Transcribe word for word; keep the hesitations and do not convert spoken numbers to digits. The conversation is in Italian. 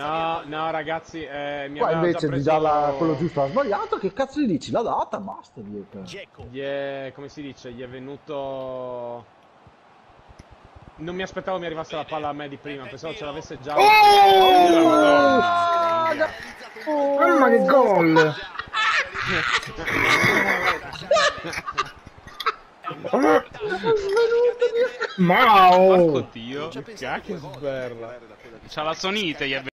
No, no ragazzi, eh, mi Qua aveva invece già di preso... darla quello giusto ha sbagliato, che cazzo gli dici? L'ha data, basta. Gli è, come si dice, gli è venuto... Non mi aspettavo mi arrivasse la palla a me di prima, pensavo ce l'avesse già. Oh! Oh! Mamma che gol! Mao! Porco Dio, che cacchio sberla. C'ha la sonite, gli è